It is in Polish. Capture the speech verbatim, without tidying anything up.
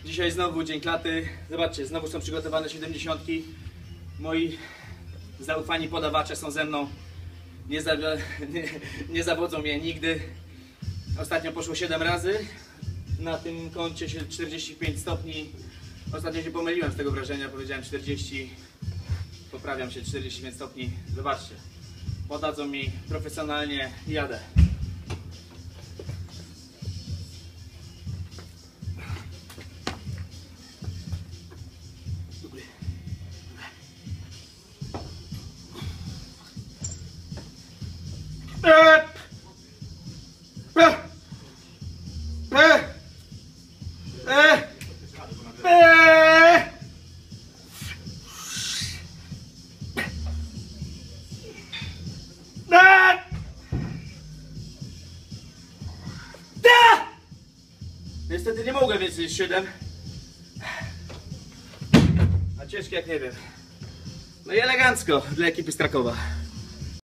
Dzisiaj znowu dzień klaty. Zobaczcie, znowu są przygotowane siedemdziesiątki. Moi zaufani podawacze są ze mną. Nie, za, nie, nie zawodzą mnie nigdy. Ostatnio poszło siedem razy. Na tym koncie się czterdzieści pięć stopni. Ostatnio się pomyliłem z tego wrażenia, powiedziałem czterdzieści. Poprawiam się, czterdzieści pięć stopni. Zobaczcie. Podadzą mi profesjonalnie i jadę. Niestety nie mogę więcej niż siedem. A ciężkie jak nie wiem. No i elegancko dla ekipy z Krakowa.